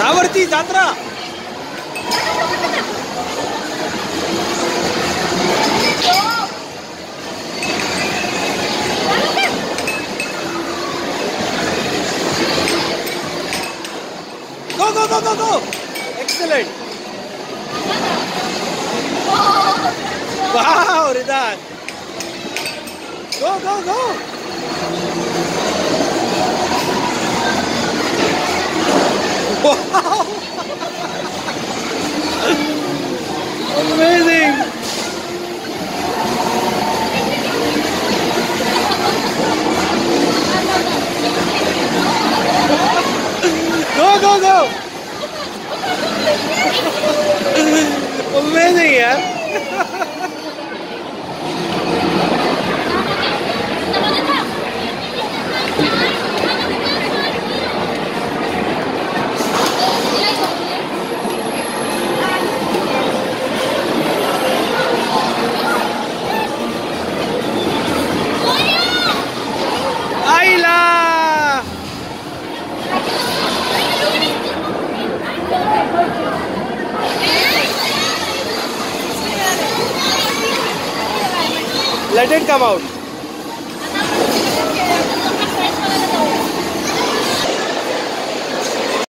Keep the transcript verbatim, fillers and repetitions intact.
जावरती Jatra. Go, go, go, go, go. Excellent. Wow, Ridan. Go, go, go. Wow. Amazing. Go, go, go. Amazing, yeah. Ayla. Let it come out.